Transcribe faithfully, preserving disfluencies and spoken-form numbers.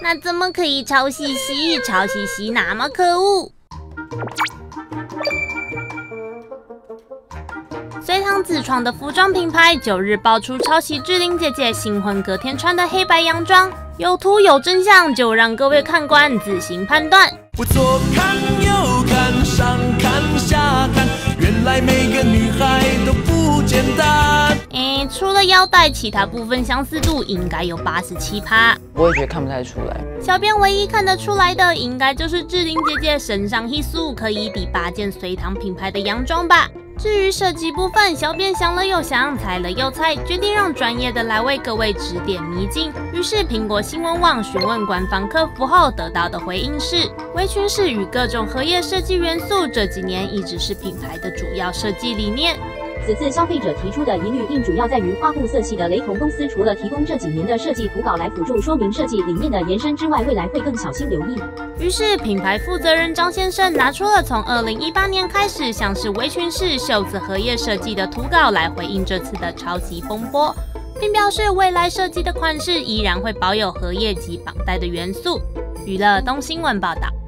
那怎么可以抄袭袭？抄袭袭那么可恶！隋唐自创的服装品牌九日爆出抄袭志玲姐姐新婚隔天穿的黑白洋装，有图有真相，就让各位看官自行判断。 我左看右看，上看下看，原来每个女孩都不简单。 诶，除了腰带，其他部分相似度应该有八十七趴。 我也觉得看不太出来。 小编唯一看得出来的，应该就是志玲姐姐身上一束可以抵八件隋唐品牌的洋装吧。至于设计部分，小编想了又想，猜了又猜，决定让专业的来为各位指点迷津。于是苹果新闻网询问官方客服后得到的回应是，围裙式与各种荷叶设计元素这几年一直是品牌的主要设计理念。 此次消费者提出的疑虑，应主要在于花布色系的雷同公司除了提供这几年的设计图稿来辅助说明设计理念的延伸之外，未来会更小心留意。 于是品牌负责人张先生拿出了从二零一八年开始像是围裙式、袖子荷叶设计的图稿来回应这次的抄袭风波，并表示未来设计的款式依然会保有荷叶及绑带的元素。娱乐东新闻报道。